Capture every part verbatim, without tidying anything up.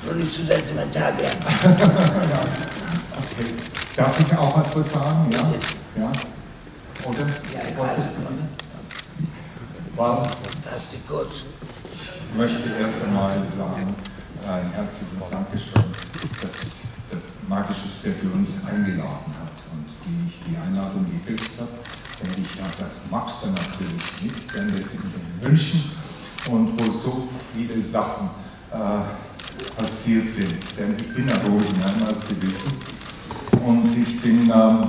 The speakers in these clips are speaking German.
soll nicht zu sentimental werden. Ja. Okay. Darf ich auch etwas sagen? Ja? Ja? Oder? Ja, ich weiß es nicht. Warum? Das ist die kurz. Ich möchte erst einmal sagen, ein herzliches Dankeschön, dass der Magische Zirkel uns eingeladen hat und wie ich die Einladung gekriegt habe, denke ich, ja, das magst du natürlich nicht, denn wir sind in München und wo so viele Sachen äh, passiert sind. Denn ich bin ein Rosenheimer, als Sie wissen, und ich bin, ähm,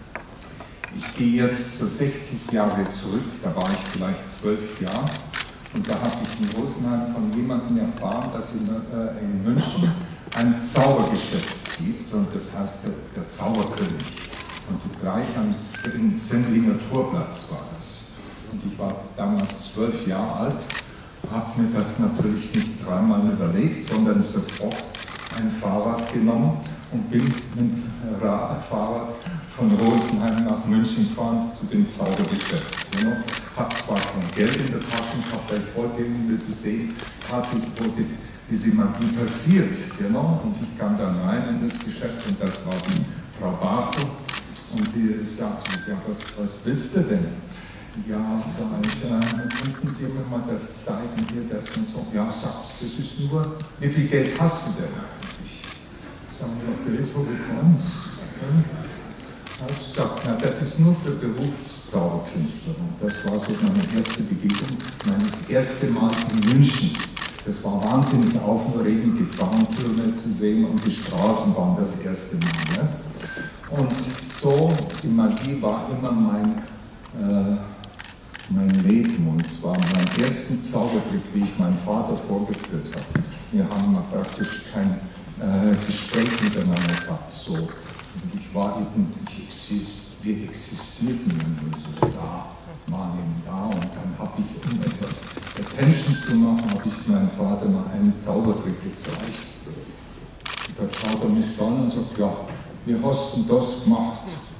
ich gehe jetzt so sechzig Jahre zurück, da war ich vielleicht zwölf Jahre. Und da habe ich in Rosenheim von jemandem erfahren, dass es in, äh, in München ein Zaubergeschäft gibt, und das heißt der, der Zauberkönig. Und gleich am Sendlinger Torplatz war das. Und ich war damals zwölf Jahre alt, habe mir das natürlich nicht dreimal überlegt, sondern sofort ein Fahrrad genommen und bin mit dem Fahrrad von Rosenheim nach München gefahren zu dem Zaubergeschäft. You know? Habe zwar kein Geld in der Tasche gehabt, weil ich wollte irgendwie sehen, tatsächlich, wo die, diese Magie passiert. You know? Und ich kam dann rein in das Geschäft und das war die Frau Bartel. Und die sagte, ja, was, was willst du denn? Ja, sag ich, äh, könnten Sie mir mal das zeigen, hier, das und so. Ja, sagst du, das ist nur, wie viel Geld hast du denn eigentlich? Sag ich, ja, Geld, wo bekommst du? Ich sagte, na, das ist nur für Berufszauberkünstler. Und das war so meine erste Begegnung, mein erste Mal in München. Das war wahnsinnig aufregend, die Frauentürme zu sehen und die Straßen waren das erste Mal. Ne? Und so, die Magie war immer mein, äh, mein Leben. Und zwar meinen ersten Zaubertrick, wie ich meinen Vater vorgeführt habe. Wir haben praktisch kein äh, Gespräch miteinander gehabt. So. Und ich war eben, ich exist, wir existierten so da, waren eben da, und dann habe ich, um etwas Attention zu machen, habe ich meinem Vater mal einen Zaubertrick gezeigt. Und da schaut er mich so an und sagt, ja, wie hast du das gemacht?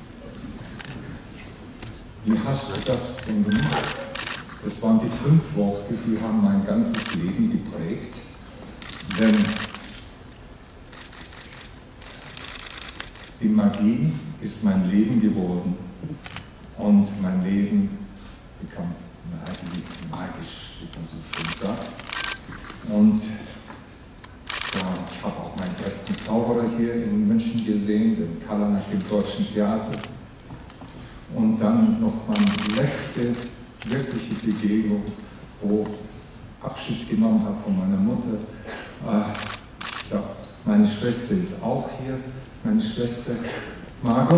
Wie hast du das denn gemacht? Das waren die fünf Worte, die haben mein ganzes Leben geprägt. Denn die Magie ist mein Leben geworden und mein Leben bekam magisch, wie man so schön sagt. Und ja, ich habe auch meinen ersten Zauberer hier in München gesehen, den Kallanak im Deutschen Theater. Und dann noch meine letzte wirkliche Begegnung, wo ich Abschied genommen habe von meiner Mutter. Ich glaube, meine Schwester ist auch hier. Meine Schwester Margot.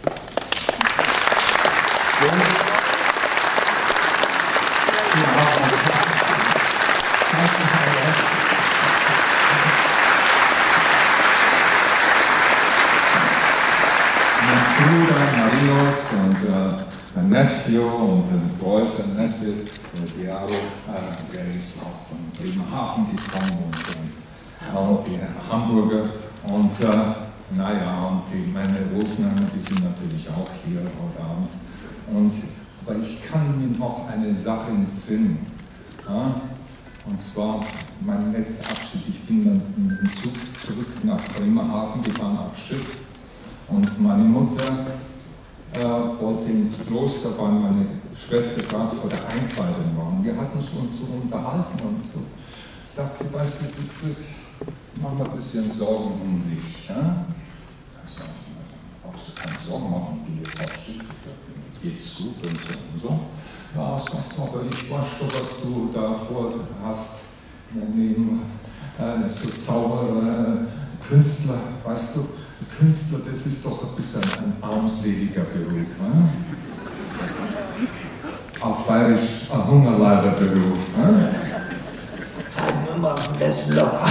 Mein Bruder Marinos und äh, mein Nephew und ein größer Nephew, der Diaro, äh, der ist auch von Bremerhaven gekommen, und äh, auch die Hamburger. Und äh, naja, und die, meine Rosenheimer, die sind natürlich auch hier heute Abend. Und, aber ich kann mir noch eine Sache entsinnen. Ja? Und zwar mein letzter Abschied. Ich bin dann mit dem Zug zurück nach Bremerhaven gefahren auf Schiff. Und meine Mutter äh, wollte ins Kloster, weil meine Schwester gerade vor der Einkleidung war. Und wir hatten uns so unterhalten und so. Sagt sie, weißt du, Siegfried, mach mal ein bisschen Sorgen um dich. Ja? Ich sage, brauchst du keine Sorgen machen, ich gehe jetzt aufs Schiff, geht's gut und so und so. Ja, sagt sie, aber ich weiß schon, was du da vor hast, neben äh, so Zauberer, äh, Künstler, weißt du, Künstler, das ist doch ein bisschen ein armseliger Beruf. Ne? Auf Bayerisch ein Hungerleiderberuf. Ne? Immer auf dem besten Loch.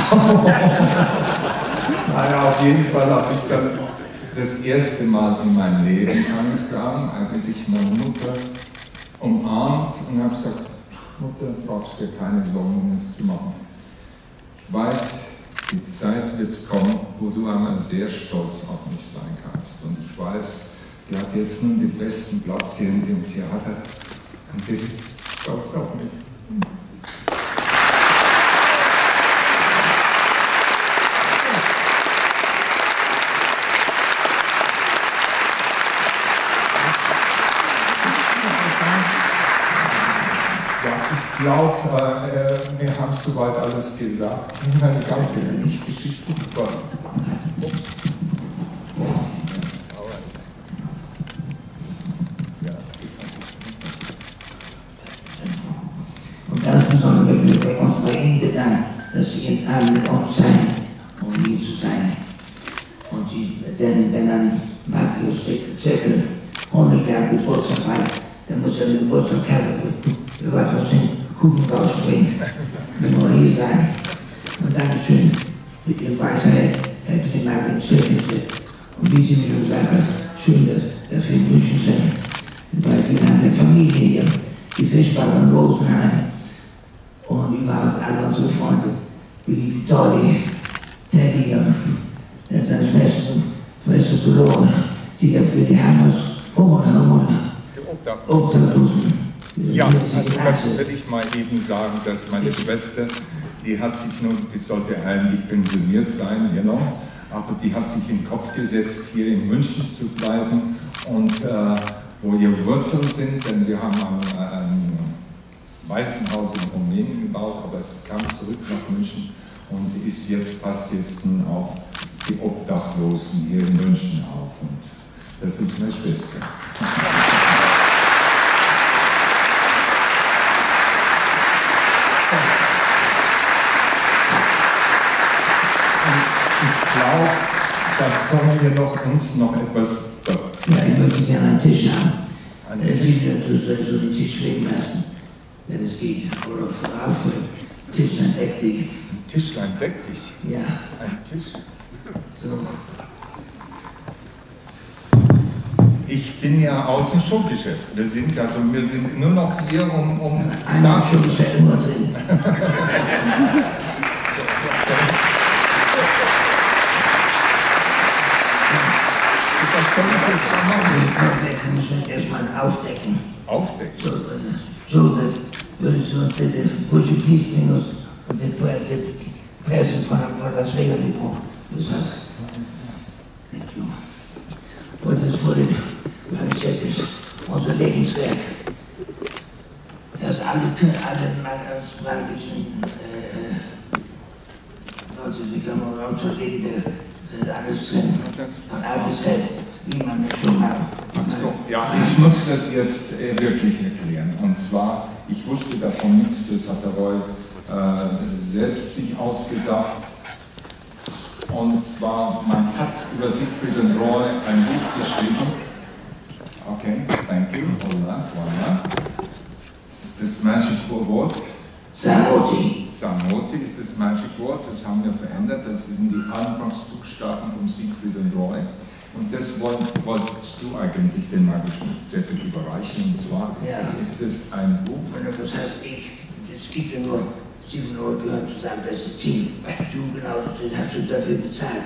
Naja, auf jeden Fall habe ich dann das erste Mal in meinem Leben, kann ich sagen, eigentlich meine Mutter umarmt und habe gesagt, Mutter, brauchst du dir keine Sorgen um mich zu machen. Ich weiß, die Zeit wird kommen, wo du einmal sehr stolz auf mich sein kannst. Und ich weiß, die hat jetzt nun den besten Platz hier in dem Theater und die ist stolz auf mich. wir haben soweit alles gesagt. Eine ganze Lebensgeschichte. Was? Und ganz besonders möchten wir bei uns bei Ihnen bedanken, dass Sie jeden Abend mit uns sein, um hier zu sein. Und die, denn wenn dann Markus Zirkel hundert Jahre Geburtstag feiert, dann muss er den Geburtstag für was aus dem Kuchen rausbringen. Wir wollen hier sein. Und Dankeschön mit Ihrem Weisheit hätte die Markus Zirkel. Und wie Sie mir schon gesagt haben, schön, dass, dass wir in München sind. Weil wir haben eine Familie hier, die Fischbacher in Rosenheim. Und überhaupt alle unsere Freunde, wie Dolly, Teddy und seine Schwester, Schwester Dolores, die ja für die Hammers, Hunger, Hunger, Obdachlosen. Ja, also das will ich mal eben sagen, dass meine Schwester, die hat sich nun, die sollte eigentlich pensioniert sein, genau, aber die hat sich in den Kopf gesetzt, hier in München zu bleiben und äh, wo ihre Wurzeln sind, denn wir haben ein, ein Waisenhaus in Rumänien gebaut, aber es kam zurück nach München und ist jetzt, passt jetzt nun auf die Obdachlosen hier in München auf. Und das ist meine Schwester. Und ich glaube, da sollen wir noch, uns noch etwas... Ja, ich möchte gerne einen Tisch haben. Einen Tisch? Du sollst so den Tisch schwingen lassen, wenn es geht. Oder auch für Tischlein deck dich. Ein Tischlein deck dich? Ja. Ein Tisch? So. Ich bin ja aus dem Showgeschäft. Wir sind also, wir sind nur noch hier, um, um Einmal Showgeschäft immer drin. Wir müssen erstmal aufdecken. Aufdecken? So, so das würdest du uns bitte Portugies minus und die Presse von Las Vegas Depot. Das heißt, und das wurde, weil ich sage, ist unser Lebenswerk. Dass alle, alle magischen äh, Leute, die können uns reden, das ist alles drin. Von A bis Z, wie man es schon hat. Ach so, ja, ich muss das jetzt äh, wirklich erklären. Und zwar, ich wusste davon nichts, das hat der Roy äh, selbst sich ausgedacht. Und zwar, man hat über Siegfried und Roy ein Buch geschrieben. Okay, thank you. Hola, voilà. Das Magic Wort. Sanoti. Sanoti ist das Magic Wort, das haben wir verändert. Das sind die Anfangsbuchstaben von Siegfried und Roy. Und das wollt, wolltest du eigentlich den magischen Zettel überreichen. Und zwar ja. Ist es ein Buch. Das heißt, ich, es gibt ja nur sieben Leute gehören zusammen, das ist Team. Du genau, das hast du dafür bezahlt.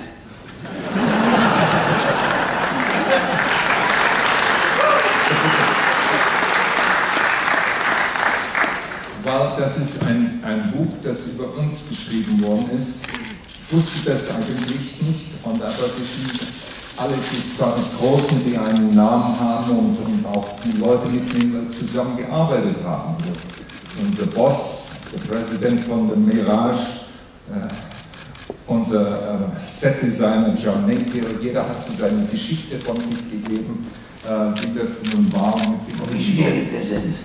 Weil das ist ein, ein Buch, das über uns geschrieben worden ist. Ich wusste das eigentlich nicht, und aber wir sind alle die zwanzig Großen, die einen Namen haben und, und auch die Leute, mit denen wir zusammengearbeitet haben. Unser Boss, der Präsident von der Mirage, äh, unser äh, Setdesigner John Napier, jeder hat so seine Geschichte von sich gegeben, äh, wie das nun war mit sich. Wie schwierig wir sind.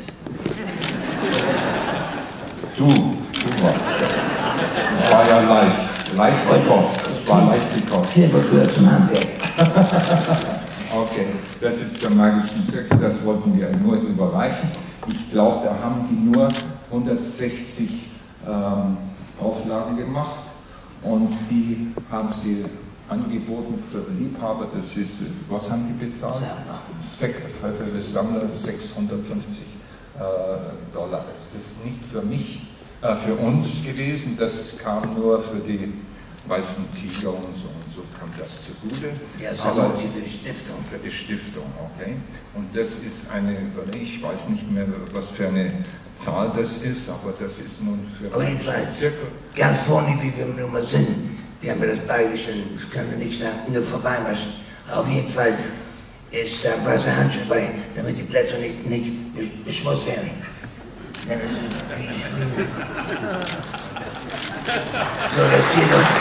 Du, du warst. Es war ja leicht, leicht die Kost. Es war leicht die Kost. Silber gehört zum Handwerk. Okay, das ist der magische Zirkel, das wollten wir nur überreichen. Ich glaube, da haben die nur hundertsechzig ähm, Auflagen gemacht und die haben sie angeboten für Liebhaber. Das ist, was haben die bezahlt? Sammler. Für den Sammler sechshundertfünfzig äh, Dollar. Das ist nicht für mich, äh, für uns gewesen, das kam nur für die weißen Tiger und so, und so kam das zugute. Ja, das aber für die Stiftung. Für die Stiftung, okay. Und das ist eine, ich weiß nicht mehr, was für eine Zahl das ist, aber das ist nun für einen Zirkel. Ganz vorne, wie wir nun mal sind, wir haben ja das beigestellt, das können wir nicht sagen, nur vorbeimaschen. Auf jeden Fall ist da weiße Handschuhe bei, damit die Blätter nicht, nicht beschmutzt werden. So, das geht doch.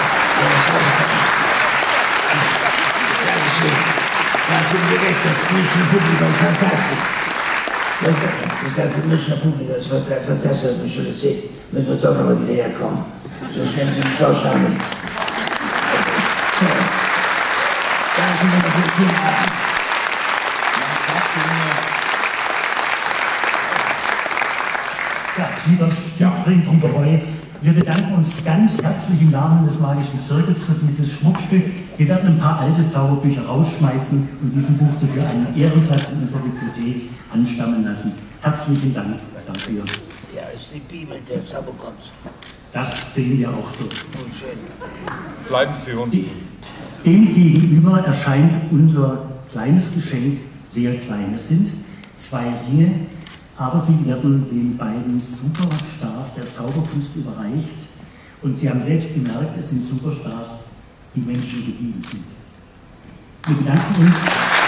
Da sind wir recht, das Münchner Publikum ist fantastisch. Das, das heißt, das Münchner Publikum ist fantastisch, das mich schon erzählt. Müssen wir doch nochmal wieder herkommen. So schnell sind die Tauschnamen. So. Danke nochmal für den vielen Abend. Ja, lieber Siegfried, liebe Reue, wir bedanken uns ganz herzlich im Namen des Magischen Zirkels für dieses Schmuckstück. Wir werden ein paar alte Zauberbücher rausschmeißen und diesem Buch dafür einen Ehrenplatz in unserer Bibliothek anstammen lassen. Herzlichen Dank dafür. Ja, ist die Bibel der Zauberkunst. Das sehen wir auch so. Gut, schön. Bleiben Sie unten. Dem gegenüber erscheint unser kleines Geschenk sehr klein. Es sind zwei Ringe, aber sie werden den beiden Superstars der Zauberkunst überreicht. Und Sie haben selbst gemerkt, es sind Superstars, die Menschen geblieben sind. Wir bedanken uns.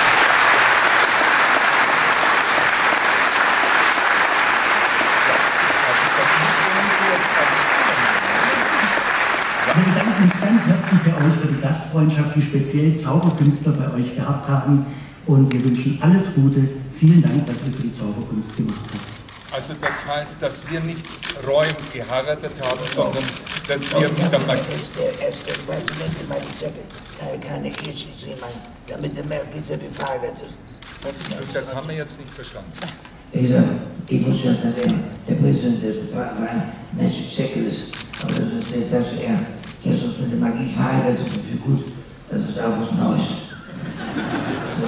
Wir bedanken uns ganz herzlich bei euch für die Gastfreundschaft, die speziell Zauberkünstler bei euch gehabt haben. Und wir wünschen alles Gute. Vielen Dank, dass ihr für die Zauberkunst gemacht habt. Also das heißt, dass wir nicht Räumen geheiratet haben, sondern dass wir mit der Magie... Er ist der Präsident der Magizeppe. Keine Ehe zu jemandem, damit der Magizeppe verheiratet ist. Das haben wir jetzt nicht verstanden. Ich sage, ich muss ja sagen, der Präsident des Magic Circle ist, aber dass er jetzt uns mit der Magie verheiratet ist für gut, das ist auch was Neues. So.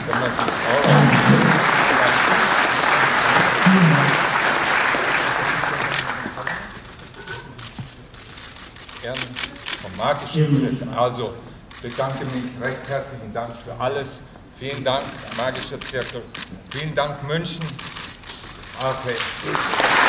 Gerne vom Magischen Zirkel. Also bedanke mich recht herzlichen Dank für alles. Vielen Dank, Magischer Zirkel. Vielen Dank, München. Okay.